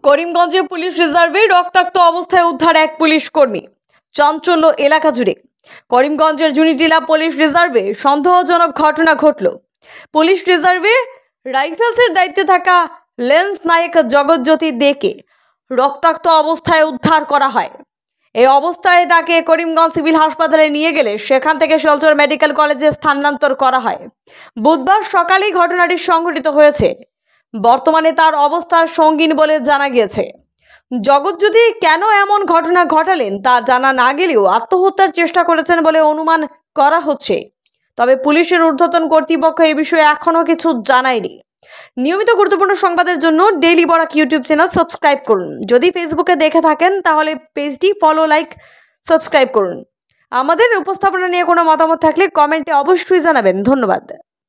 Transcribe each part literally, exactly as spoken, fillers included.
করিমগঞ্জে police রিজার্ভে রক্তাক্ত অবস্থায় উদ্ধার এক পুলিশ কর্মী। চাঞ্চল্য এলাকা জুড়ে। করিমগঞ্জের জুনিটিলা পুলিশ রিজার্ভে সন্দেহজনক ঘটনা ঘটল। পুলিশ রিজার্ভে রাইফেলসের দায়িত্বে থাকা লেন্স নায়ক জগৎজ্যোতি দেকে রক্তাক্ত অবস্থায় উদ্ধার করা হয়। এই অবস্থায় তাকে করিমগঞ্জ সিভিল হাসপাতালে নিয়ে গেলে সেখান থেকে শিলচর মেডিকেল কলেজে স্থানান্তর করা হয়। বুধবার সকালেই ঘটনাটি সংঘটিত হয়েছে। বর্তমানে তার অবস্থা সঙ্গীন বলে জানা গিয়েছে। জগৎজ্যোতি কেন এমন ঘটনা ঘটালেন তা জানা না গেলেও আত্মহত্যার চেষ্টা করেছেন বলে অনুমান করা হচ্ছে। তবে পুলিশের ঊর্ধ্বতন কর্তৃপক্ষ এই বিষয়ে এখনো কিছু জানায়নি। নিয়মিত গুরুত্বপূর্ণ সংবাদের জন্য daily Barak YouTube channel subscribe করুন। যদি ফেসবুকে দেখে থাকেন তাহলে পেজটি ফলো, লাইক, সাবস্ক্রাইব করুন। আমাদের উপস্থাপনা নিয়ে কোনো মতামত থাকলে কমেন্টে অবশ্যই জানাবেন। ধন্যবাদ।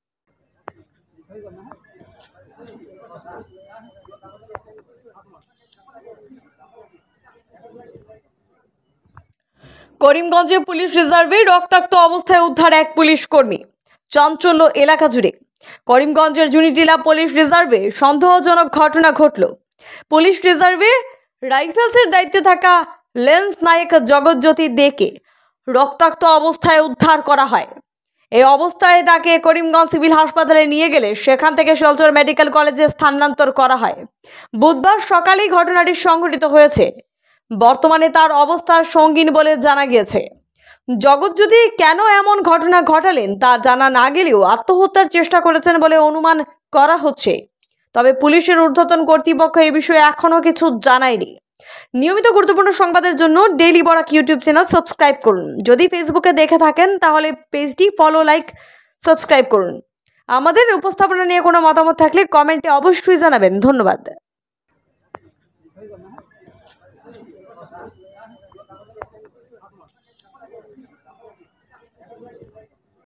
করিমগঞ্জে পুলিশ রিজার্ভে রক্তাক্ত অবস্থায় উদ্ধার এক পুলিশ কর্মী। চাঞ্চল্য এলাকা জুড়ে। করিমগঞ্জের জুনিটিলা পুলিশ রিজার্ভে সন্দেহজনক ঘটনা ঘটল। পুলিশ রিজার্ভে রাইফেলসের দায়িত্বে থাকা লেন্স নায়ক জগৎজ্যোতি দেকে রক্তাক্ত অবস্থায় উদ্ধার করা হয়। এই অবস্থায় তাকে করিমগঞ্জ সিভিল হাসপাতালে নিয়ে গেলে সেখান থেকে শিলচর মেডিকেল কলেজে স্থানান্তর করা হয়। বুধবার সকালেই ঘটনাটি সংঘটিত হয়েছে। বর্তমানে তার অবস্থা সঙ্গীন বলে জানা গিয়েছে। জগৎজ্যোতি কেন এমন ঘটনা ঘটালেন তা জানা না গেলেও আত্মহত্যার চেষ্টা করেছেন বলে অনুমান করা হচ্ছে। তবে পুলিশের ঊর্ধ্বতন কর্তৃপক্ষ এই বিষয়ে এখনো কিছু জানায়নি। নিয়মিত গুরুত্বপূর্ণ সংবাদের জন্য daily Barak YouTube channel subscribe করুন। যদি ফেসবুকে দেখে থাকেন তাহলে পেজটি ফলো, লাইক, সাবস্ক্রাইব করুন। আমাদের উপস্থাপনা নিয়ে কোনো মতামত থাকলে কমেন্টে অবশ্যই জানাবেন। ধন্যবাদ।